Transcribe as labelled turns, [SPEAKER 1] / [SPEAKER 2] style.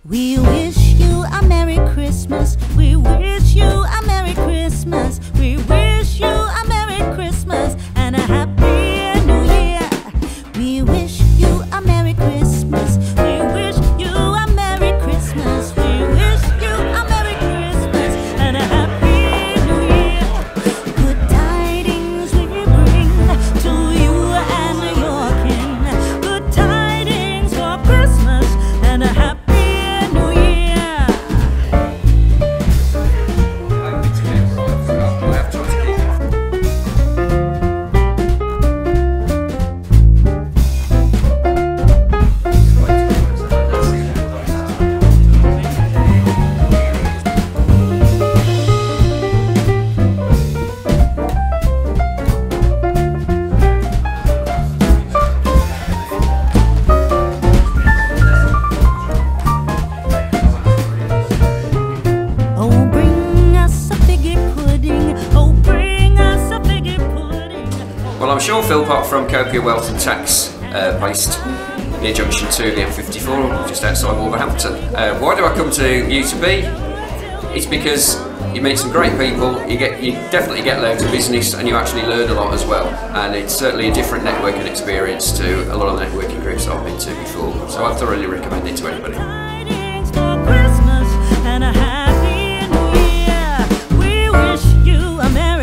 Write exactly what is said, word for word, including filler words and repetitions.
[SPEAKER 1] We wish you a Merry Christmas. We wish you a Merry Christmas. We wish you a Merry Christmas and a Happy New Year. We wish you a Merry Christmas. We wish you a Merry Christmas. We wish you a Merry Christmas and a Happy New Year. Good tidings we bring to you and your kin. Good tidings for Christmas and a Happy
[SPEAKER 2] Well, I'm Sean Philpott from Copia Wealth and Tax, uh, based near Junction two, the M fifty-four, just outside Wolverhampton. Uh, why do I come to Yoo two Be? It's because you meet some great people, you get you definitely get loads of business, and you actually learn a lot as well. And it's certainly a different networking experience to a lot of the networking groups I've been to before. So I thoroughly recommend it to anybody.
[SPEAKER 1] And a Happy New Year. We wish you a Merry